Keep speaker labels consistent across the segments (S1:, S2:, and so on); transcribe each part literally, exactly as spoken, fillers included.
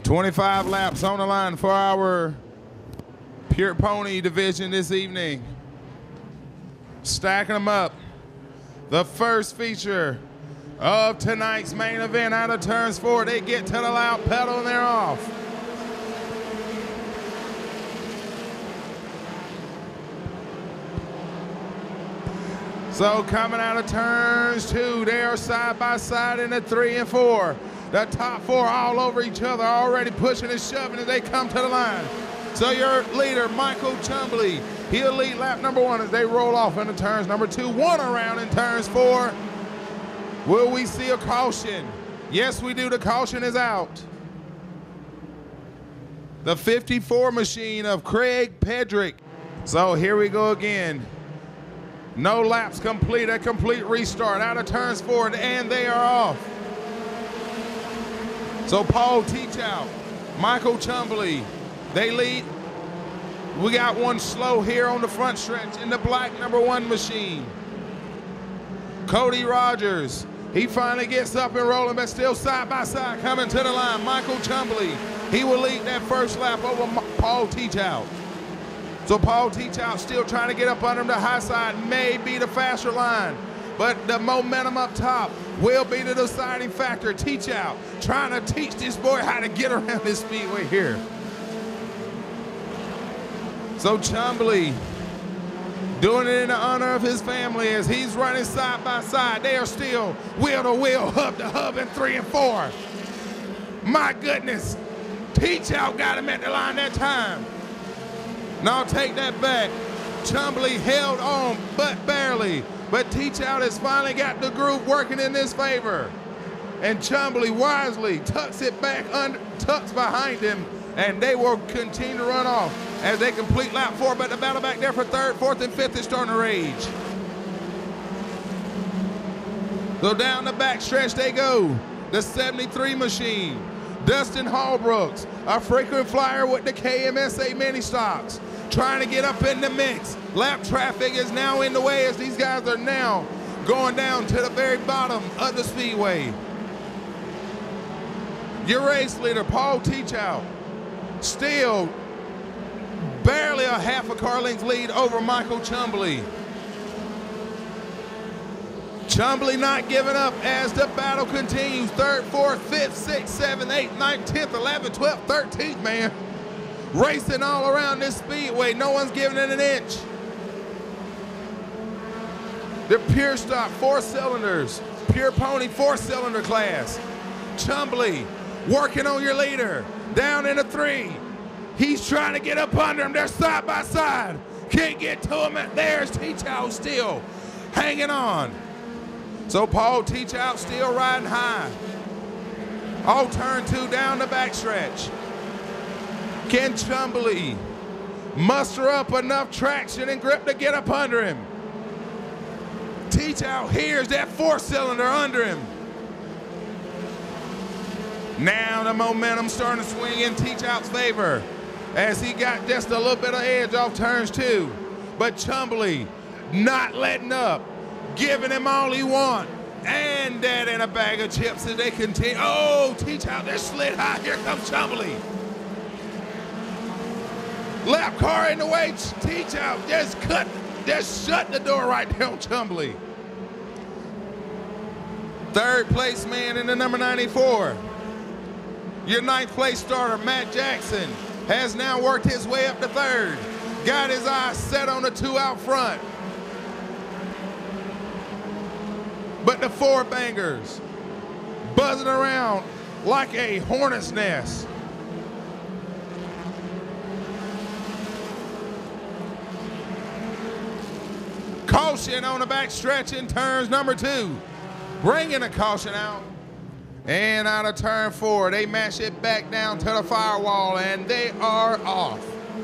S1: twenty-five laps on the line for our Pure Pony division this evening. Stacking them up. The first feature of tonight's main event out of turns four. They get to the loud pedal and they're off. So coming out of turns two, they are side by side in the three and four. The top four all over each other, already pushing and shoving as they come to the line. So your leader, Michael Chumbley, he'll lead lap number one as they roll off into turns number two. One around in turns four. Will we see a caution? Yes, we do. The caution is out. The fifty-four machine of Craig Pedrick. So here we go again. No laps complete, a complete restart out of turns four, and they are off. So Paul Teachout, Michael Chumbley, they lead. We got one slow here on the front stretch in the black number one machine. Cody Rogers, he finally gets up and rolling, but still side by side coming to the line. Michael Chumbley, he will lead that first lap over Paul Teachout. So Paul Teachout still trying to get up under him. The high side may be the faster line, but the momentum up top will be the deciding factor. Teachout trying to teach this boy how to get around this speedway here. So Chumbley doing it in the honor of his family as he's running side by side. They are still wheel to wheel, hub to hub in three and four. My goodness, Teachout got him at the line that time. Now take that back. Chumbley held on, but barely. But Teachout has finally got the groove working in his favor. And Chumbley wisely tucks it back, under, tucks behind him, and they will continue to run off as they complete lap four. But the battle back there for third, fourth, and fifth is starting to rage. So down the back stretch they go. The seventy-three machine. Dustin Hallbrooks, a frequent flyer with the K M S A mini stocks, trying to get up in the mix. Lap traffic is now in the way as these guys are now going down to the very bottom of the speedway. Your race leader, Paul Teachout, still barely a half a car length lead over Michael Chumbley. Chumbley not giving up as the battle continues. Third, fourth, fifth, sixth, seventh, eighth, ninth, tenth, eleventh, twelfth, thirteenth, man. Racing all around this speedway. No one's giving it an inch. The Pure Stock four cylinders. Pure Pony four cylinder class. Chumbley working on your leader. Down in a three. He's trying to get up under him. They're side by side. Can't get to him. There's Teachout still hanging on. So Paul Teachout still riding high. All turn two down the backstretch. Can Chumbley muster up enough traction and grip to get up under him? Teachout hears that four cylinder under him. Now the momentum starting to swing in Teachout's favor as he got just a little bit of edge off turns two. But Chumbley not letting up, giving him all he wants. And that in a bag of chips as they continue. Oh, Teachout, they're slid high. Here comes Chumbley. Lap car in the way. Teachout just cut, just shut the door right there on Chumbley. Third place man in the number ninety-four. Your ninth place starter, Matt Jackson, has now worked his way up to third. Got his eyes set on the two out front. But the four bangers buzzing around like a hornet's nest. Caution on the back stretch in turns number two. Bringing a caution out. And out of turn four, they mash it back down to the firewall and they are off.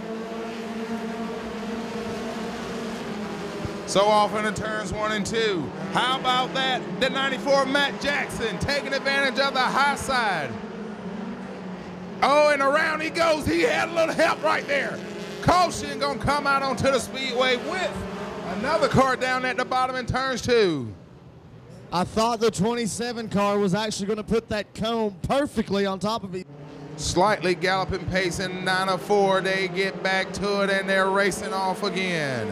S1: So off into turns one and two. How about that? The ninety-four Matt Jackson taking advantage of the high side. Oh, and around he goes. He had a little help right there. Caution gonna come out onto the speedway with another car down at the bottom in turns two.
S2: I thought the twenty-seven car was actually gonna put that cone perfectly on top of it.
S1: Slightly galloping pace in nine oh four. They get back to it and they're racing off again.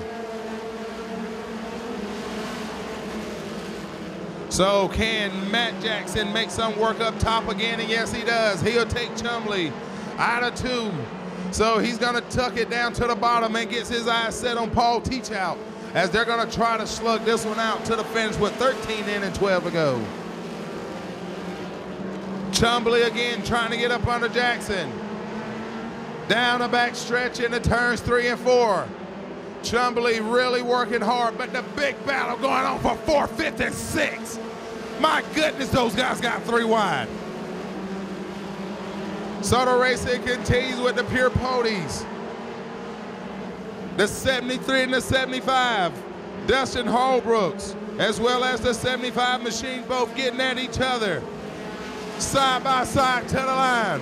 S1: So can Matt Jackson make some work up top again? And yes, he does. He'll take Chumley out of two. So he's gonna tuck it down to the bottom and gets his eyes set on Paul Teachout as they're gonna try to slug this one out to the finish with thirteen in and twelve to go. Chumley again trying to get up under Jackson. Down the back stretch in the turns three and four. Chumley really working hard, but the big battle going on for four, fifth, and six. My goodness, those guys got three wide. So the racing continues with the pure ponies. The seventy-three and the seventy-five. Dustin Holbrooks, as well as the seventy-five machine, both getting at each other. Side by side to the line.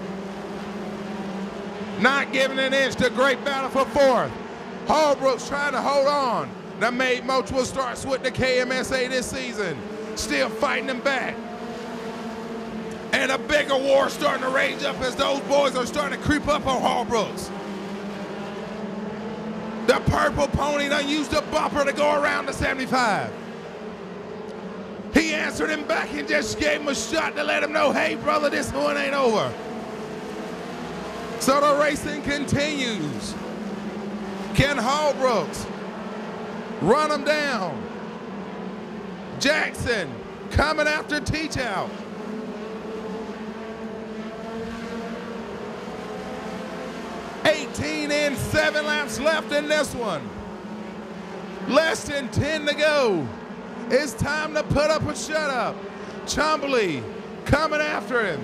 S1: Not giving an inch. The great battle for fourth. Holbrooks trying to hold on. The Made Mutual starts with the K M S A this season. Still fighting them back. And a bigger war starting to rage up as those boys are starting to creep up on Holbrooks. The purple pony done used the bumper to go around the seventy-five. He answered him back and just gave him a shot to let him know, hey, brother, this one ain't over. So the racing continues. Can Holbrooks run him down? Jackson coming after Teachout. eighteen in, seven laps left in this one. Less than ten to go. It's time to put up a shut up. Chumley coming after him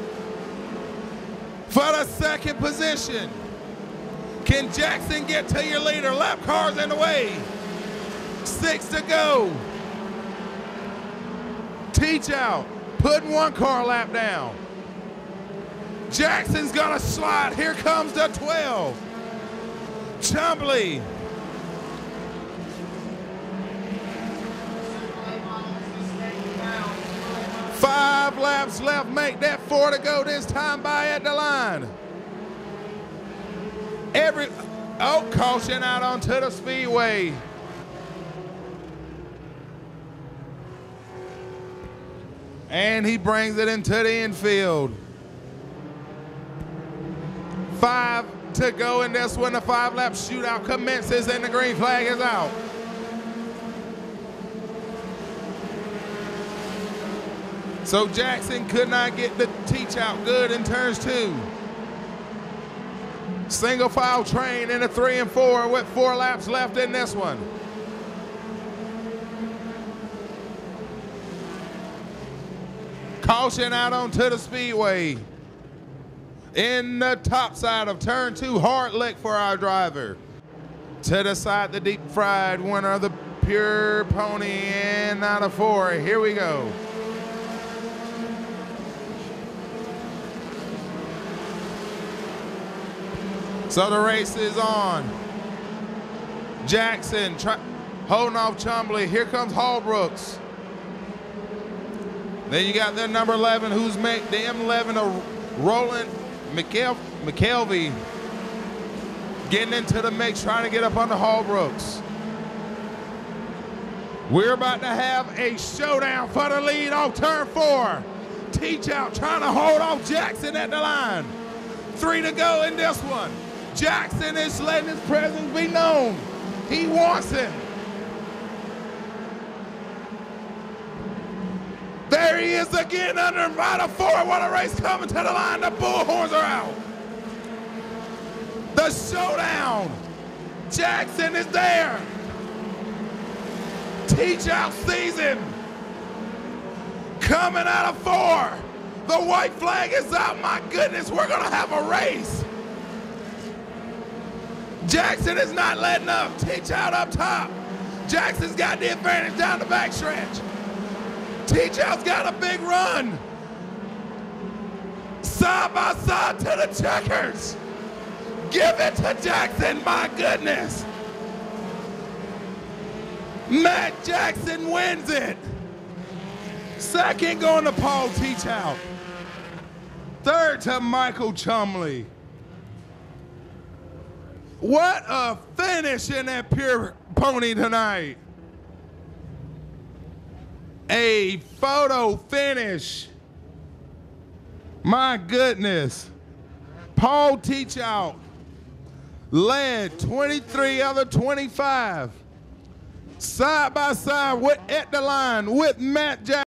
S1: for the second position. Can Jackson get to your leader? Lap car's in the way. Six to go. Teachout putting one car lap down. Jackson's gonna slide. Here comes the twelve. Chumley. Five laps left, make that four to go this time by at the line. Every, oh, caution out onto the speedway. And he brings it into the infield. Five to go in this one. The five lap shootout commences and the green flag is out. So Jackson could not get the Teachout good in turns two. Single file train in a three and four with four laps left in this one. Caution out onto the speedway. In the top side of turn two, hard lick for our driver. To the side, the deep fried winner of the pure pony and out of four. Here we go. So the race is on. Jackson try, holding off Chumley. Here comes Holbrooks. Then you got the number eleven who's made the M eleven of Roland McKel McKelvey getting into the mix, trying to get up on the Holbrooks. We're about to have a showdown for the lead off turn four. Teachout trying to hold off Jackson at the line. Three to go in this one. Jackson is letting his presence be known. He wants him. There he is again under by the four. What a race coming to the line. The bullhorns are out. The showdown. Jackson is there. Teachout sees him. Coming out of four. The white flag is out. My goodness, we're going to have a race. Jackson is not letting up. Teachout up top. Jackson's got the advantage down the backstretch. Teachout's got a big run. Side by side to the checkers. Give it to Jackson, my goodness. Matt Jackson wins it. Second going to Paul Teachout. Third to Michael Chumley. What a finish in that pure pony tonight. A photo finish. My goodness. Paul Teachout led twenty-three other twenty-five. Side by side with, at the line with Matt Jackson.